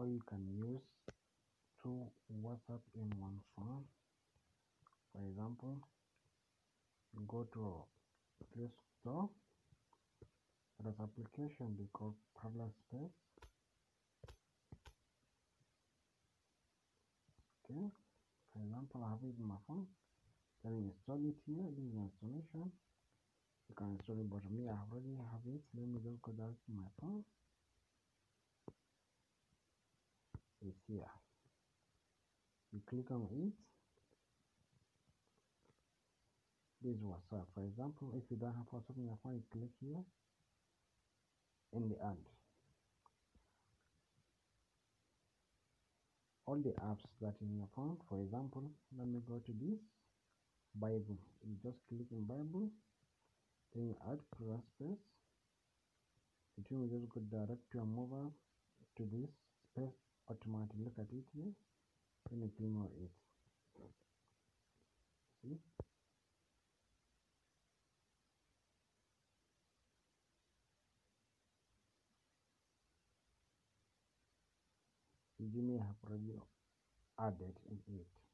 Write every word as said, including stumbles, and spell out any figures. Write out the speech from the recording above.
you can use two WhatsApp in one phone. For example, go to Play Store. There's application they call Parler Space. Okay, for example, I have it in my phone. Then install it here. This is installation. You can install it, but me, I already have it. Let me just go down to my phone. It's here. You click on it. This is WhatsApp. For example, if you don't have WhatsApp in your phone, you click here in the end. All the apps that in your phone. For example, let me go to this Bible. You just click on Bible. Then you add plus space. It will just go direct to your mobile to this space automatically. Look at it here. Then you click on it. See? You may have already added in it.